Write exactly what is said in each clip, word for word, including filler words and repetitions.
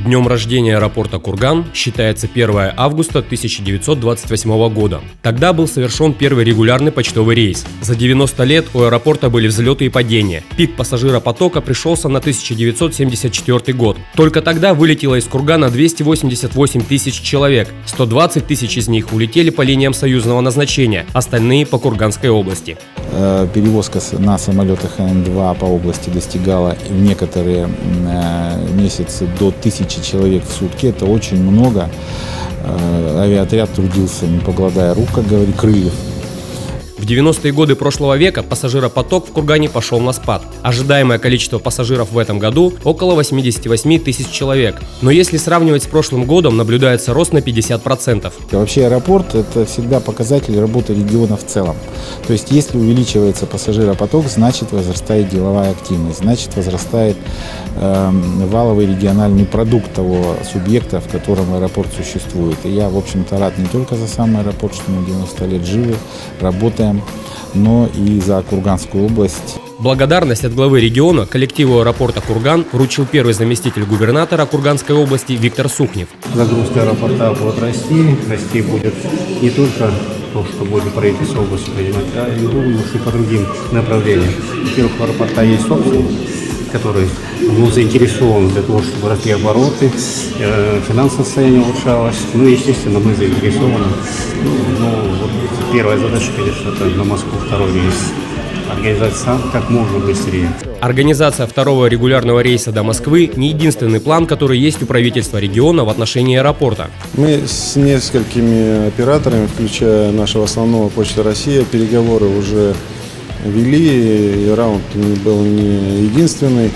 Днем рождения аэропорта Курган считается первое августа тысяча девятьсот двадцать восьмого года. Тогда был совершен первый регулярный почтовый рейс. За девяносто лет у аэропорта были взлеты и падения. Пик пассажиропотока пришелся на тысяча девятьсот семьдесят четвёртый год. Только тогда вылетело из Кургана двести восемьдесят восемь тысяч человек. сто двадцать тысяч из них улетели по линиям союзного назначения, остальные по Курганской области. Перевозка на самолетах Н два по области достигала в некоторые месяцы до тысячи человек в сутки. Это очень много. Авиаотряд трудился, не покладая рук, как говорит, крыльев. В девяностые годы прошлого века пассажиропоток в Кургане пошел на спад. Ожидаемое количество пассажиров в этом году около восьмидесяти восьми тысяч человек. Но если сравнивать с прошлым годом, наблюдается рост на пятьдесят процентов. Вообще аэропорт – это всегда показатель работы региона в целом. То есть если увеличивается пассажиропоток, значит возрастает деловая активность, значит возрастает э, валовый региональный продукт того субъекта, в котором аэропорт существует. И я, в общем-то, рад не только за сам аэропорт, что мы девяносто лет живы, работаем, но и за Курганскую область. Благодарность от главы региона коллективу аэропорта Курган вручил первый заместитель губернатора Курганской области Виктор Сухнев. Загрузка аэропорта будет расти, расти будет не только то, что будет правительство области принимать, а и и по другим направлениям. Во-первых, у аэропорта есть собственник, который был заинтересован для того, чтобы росли обороты, финансовое состояние улучшалось. Ну, естественно, мы заинтересованы. Ну, вот первая задача, конечно, это на Москву второй рейс. Организовать сам как можно быстрее. Организация второго регулярного рейса до Москвы не единственный план, который есть у правительства региона в отношении аэропорта. Мы с несколькими операторами, включая нашего основного Почта России, переговоры уже вели, и раунд был не единственный.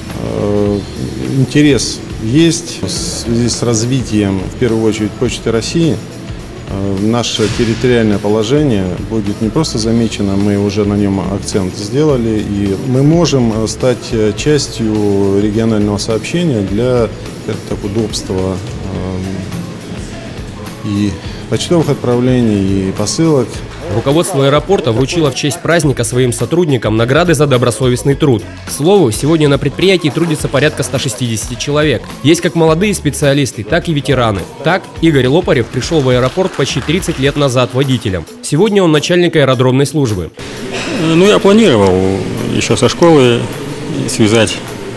Интерес есть в связи с развитием, в первую очередь, Почты России. Наше территориальное положение будет не просто замечено, мы уже на нем акцент сделали, и мы можем стать частью регионального сообщения для так, удобства и почтовых отправлений, и посылок. Руководство аэропорта вручило в честь праздника своим сотрудникам награды за добросовестный труд. К слову, сегодня на предприятии трудится порядка ста шестидесяти человек. Есть как молодые специалисты, так и ветераны. Так, Игорь Лопарев пришел в аэропорт почти тридцать лет назад водителем. Сегодня он начальник аэродромной службы. Ну, я планировал еще со школы связать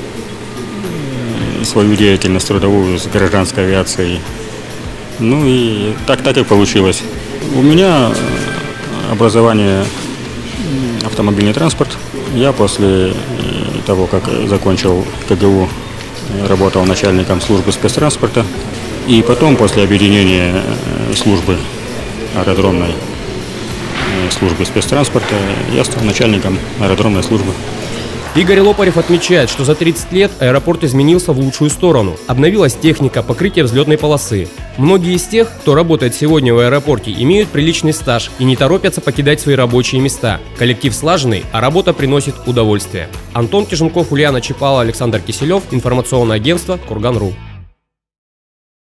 свою деятельность трудовую с гражданской авиацией. Ну и так, так и получилось. У меня образование автомобильный транспорт. Я после того, как закончил ка гэ у, работал начальником службы спецтранспорта. И потом, после объединения службы аэродромной службы спецтранспорта, я стал начальником аэродромной службы. Игорь Лопарев отмечает, что за тридцать лет аэропорт изменился в лучшую сторону. Обновилась техника, покрытие взлетной полосы. Многие из тех, кто работает сегодня в аэропорте, имеют приличный стаж и не торопятся покидать свои рабочие места. Коллектив слаженный, а работа приносит удовольствие. Антон Киженков, Ульяна Чапала, Александр Киселев. Информационное агентство Курган точка ру.